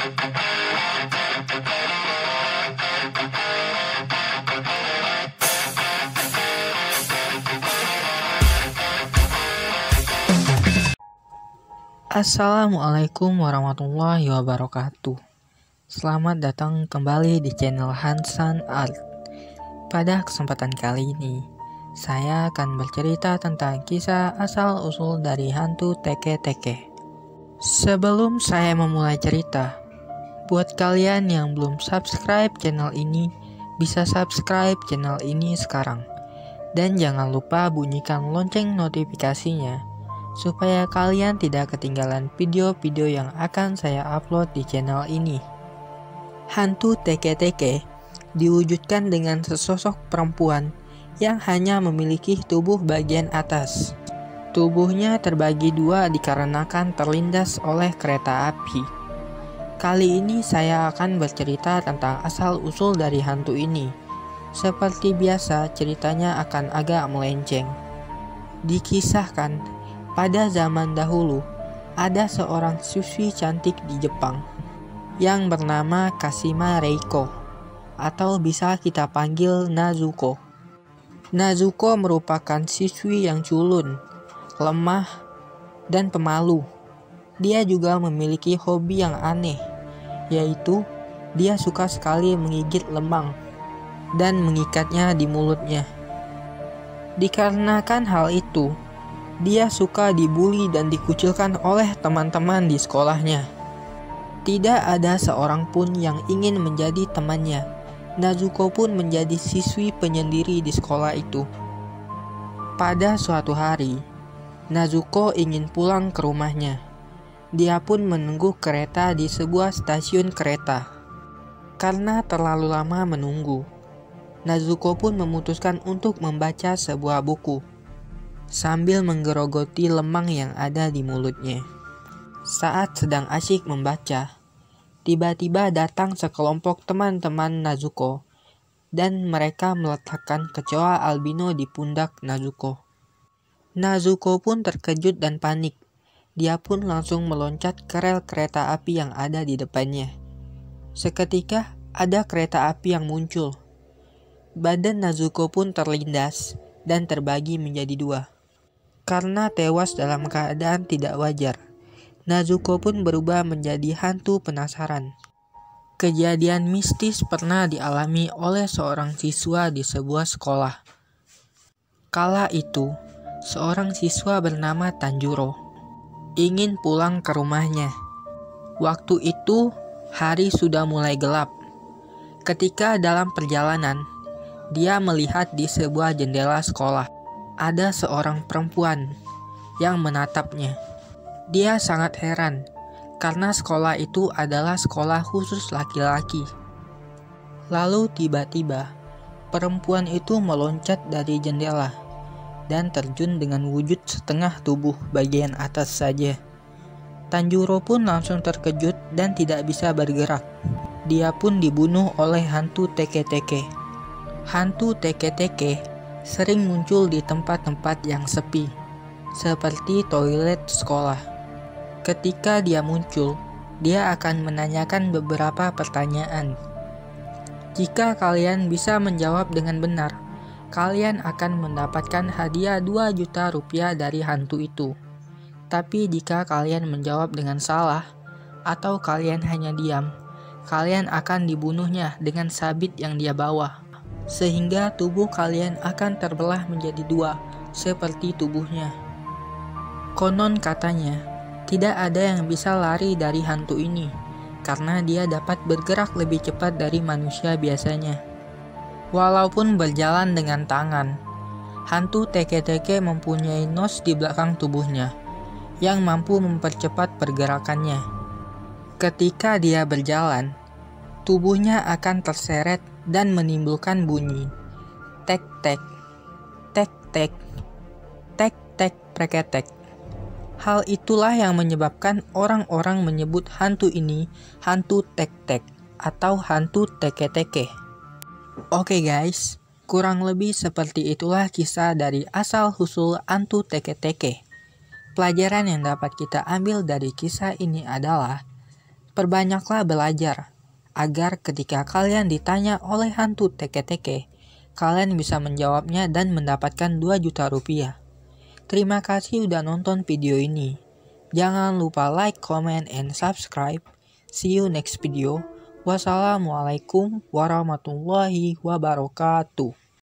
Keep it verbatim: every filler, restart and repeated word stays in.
Assalamualaikum warahmatullahi wabarakatuh. Selamat datang kembali di channel Hansan Art. Pada kesempatan kali ini, saya akan bercerita tentang kisah asal-usul dari hantu teke-teke. Sebelum saya memulai cerita, buat kalian yang belum subscribe channel ini, bisa subscribe channel ini sekarang. Dan jangan lupa bunyikan lonceng notifikasinya, supaya kalian tidak ketinggalan video-video yang akan saya upload di channel ini. Hantu teke-teke diwujudkan dengan sesosok perempuan yang hanya memiliki tubuh bagian atas. Tubuhnya terbagi dua dikarenakan terlindas oleh kereta api. Kali ini saya akan bercerita tentang asal-usul dari hantu ini. Seperti biasa, ceritanya akan agak melenceng. Dikisahkan, pada zaman dahulu, ada seorang siswi cantik di Jepang yang bernama Kashima Reiko, atau bisa kita panggil Nazuko. Nazuko merupakan siswi yang culun, lemah, dan pemalu. Dia juga memiliki hobi yang aneh, yaitu dia suka sekali menggigit lemang dan mengikatnya di mulutnya. Dikarenakan hal itu, dia suka dibully dan dikucilkan oleh teman-teman di sekolahnya. Tidak ada seorang pun yang ingin menjadi temannya. Nazuko pun menjadi siswi penyendiri di sekolah itu. Pada suatu hari, Nazuko ingin pulang ke rumahnya. Dia pun menunggu kereta di sebuah stasiun kereta. Karena terlalu lama menunggu, Nazuko pun memutuskan untuk membaca sebuah buku sambil menggerogoti lemang yang ada di mulutnya. Saat sedang asyik membaca, tiba-tiba datang sekelompok teman-teman Nazuko dan mereka meletakkan kecoa albino di pundak Nazuko. Nazuko pun terkejut dan panik. Dia pun langsung meloncat ke rel kereta api yang ada di depannya. Seketika ada kereta api yang muncul. Badan Nazuko pun terlindas dan terbagi menjadi dua. Karena tewas dalam keadaan tidak wajar, Nazuko pun berubah menjadi hantu penasaran. Kejadian mistis pernah dialami oleh seorang siswa di sebuah sekolah. Kala itu, seorang siswa bernama Tanjuro ingin pulang ke rumahnya. Waktu itu, hari sudah mulai gelap. Ketika dalam perjalanan, dia melihat di sebuah jendela sekolah ada seorang perempuan yang menatapnya. Dia sangat heran karena sekolah itu adalah sekolah khusus laki-laki. Lalu tiba-tiba perempuan itu meloncat dari jendela dan terjun dengan wujud setengah tubuh bagian atas saja. Tanjuro pun langsung terkejut dan tidak bisa bergerak. Dia pun dibunuh oleh hantu teke-teke. Hantu teke-teke sering muncul di tempat-tempat yang sepi, seperti toilet sekolah. Ketika dia muncul, dia akan menanyakan beberapa pertanyaan. Jika kalian bisa menjawab dengan benar, kalian akan mendapatkan hadiah dua juta rupiah dari hantu itu. Tapi jika kalian menjawab dengan salah, atau kalian hanya diam, kalian akan dibunuhnya dengan sabit yang dia bawa, sehingga tubuh kalian akan terbelah menjadi dua, seperti tubuhnya. Konon katanya, tidak ada yang bisa lari dari hantu ini, karena dia dapat bergerak lebih cepat dari manusia biasanya. Walaupun berjalan dengan tangan, hantu teke-teke mempunyai nos di belakang tubuhnya, yang mampu mempercepat pergerakannya. Ketika dia berjalan, tubuhnya akan terseret dan menimbulkan bunyi tek-tek, tek-tek, tek-tek preketek. Hal itulah yang menyebabkan orang-orang menyebut hantu ini hantu tek-tek atau hantu teke-teke. Oke guys, kurang lebih seperti itulah kisah dari asal-usul hantu teke-teke. Pelajaran yang dapat kita ambil dari kisah ini adalah Perbanyaklah belajar, agar ketika kalian ditanya oleh hantu teke-teke, kalian bisa menjawabnya dan mendapatkan dua juta rupiah. Terima kasih udah nonton video ini. Jangan lupa like, comment, and subscribe. See you next video. Wassalamualaikum warahmatullahi wabarakatuh.